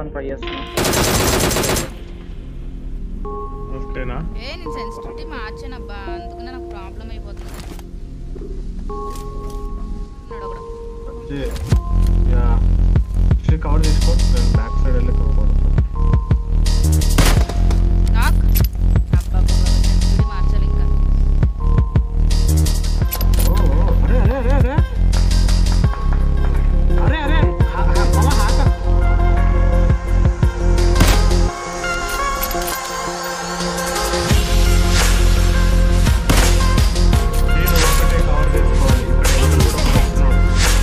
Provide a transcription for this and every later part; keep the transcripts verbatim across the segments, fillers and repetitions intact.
తీసుకోవడానికి ట్రై చేస్తున్నా. ఓకేనా? ఏ నేను సెన్సిటివిటీ మార్చానబ్బా, అందుకనే నాకు ప్రాబ్లం అయిపోతుంది. యా షీ కవర్ తీసుకో, నేను బ్యాక్ సైడ్ వెళ్ళి కవర్ నాక్ అబ్బా సెన్సిటివిటీ మార్చాలి ఇంకా. ఓ అరే అరే అరే అరే అరే అరే మామ హాక నేను ఒకటే కవర్ చేసుకోవాలి. ఇక్కడ ఎవరు కూడా వస్తున్నాడు.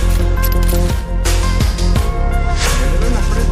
ఎదురు అప్పుడే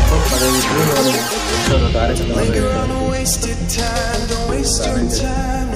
Linger on a wasted time, don't waste your time.